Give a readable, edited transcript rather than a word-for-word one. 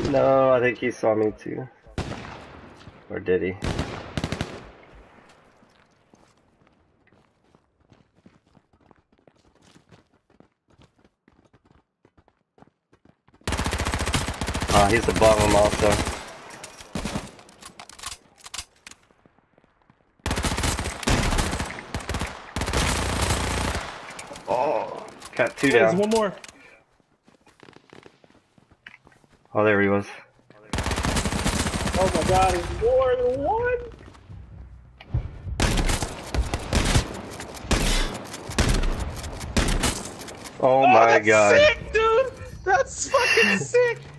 No, I think he saw me too. Or did he? Oh, he's above him also. Oh, got two down. There's one more. Oh, there he was. Oh my god, it's more than one! Oh my that's god. Sick, dude! That's fucking sick!